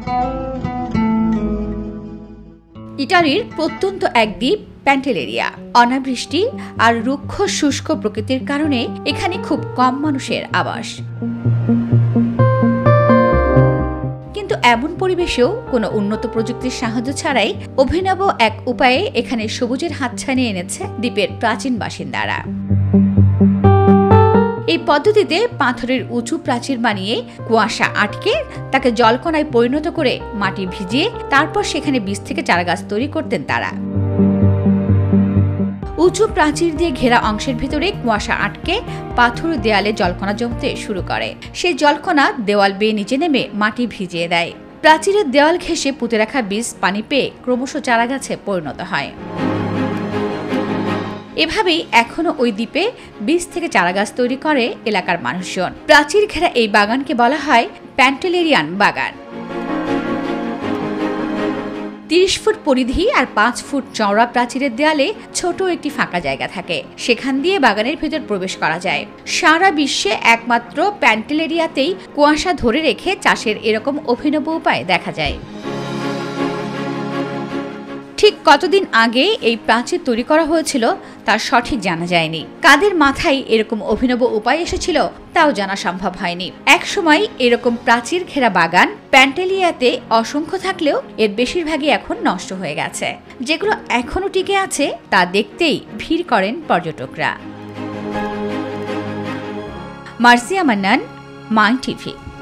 ইটালির প্রত্যন্ত এক দ্বীপ প্যান্টেলেরিয়া। অনাবৃষ্টি আর রুক্ষ শুষ্ক প্রকৃতির কারণে এখানে খুব কম মানুষের আবাস। কিন্তু এমন পরিবেশেও কোনো উন্নত প্রযুক্তির সাহায্য ছাড়াই অভিনব এক উপায়ে এখানে সবুজের হাতছানি এনেছে দ্বীপের প্রাচীন বাসিন্দারা। এই পদ্ধতিতে পাথরের উঁচু প্রাচীর বানিয়ে কুয়াশা আটকে তাকে জলকণায় পরিণত করে মাটি ভিজিয়ে তারপর সেখানে বীজ থেকে চারাগাছ তৈরি করতেন তারা। উঁচু প্রাচীর দিয়ে ঘেরা অংশের ভিতরে কুয়াশা আটকে পাথর দেয়ালে জলকণা জমতে শুরু করে। সেই জলকণা দেওয়াল বেয়ে নিচে নেমে মাটি ভিজিয়ে দেয়। প্রাচীরের দেওয়াল ঘেঁষে পুঁতে রাখা বীজ পানি পেয়ে ক্রমশ চারাগাছে পরিণত হয়। এভাবেই এখনো ওই দ্বীপে বীজ থেকে চারাগাছ তৈরি করে এলাকার মানুষজন। প্রাচীর ঘেরা এই বাগানকে বলা হয় প্যান্টেলেরিয়ান বাগান। 30 ফুট পরিধি আর 5 ফুট চওড়া প্রাচীরের দেয়ালে ছোট একটি ফাঁকা জায়গা থাকে, সেখান দিয়ে বাগানের ভেতর প্রবেশ করা যায়। সারা বিশ্বে একমাত্র প্যান্টেলেরিয়াতেই কুয়াশা ধরে রেখে চাষের এরকম অভিনব উপায় দেখা যায়। ঠিক কতদিন আগে এই প্রাচীর তৈরি করা হয়েছিল তার সঠিক জানা যায়নি। কাদের মাথায় এরকম অভিনব উপায় এসেছিল তাও জানা সম্ভব হয়নি। একসময় এরকম প্রাচীর ঘেরা বাগান প্যান্টেলিয়াতে অসংখ্য থাকলেও এর বেশিরভাগই এখন নষ্ট হয়ে গেছে। যেগুলো এখনো টিকে আছে তা দেখতেই ভিড় করেন পর্যটকরা। Marsia Mannan, my TV.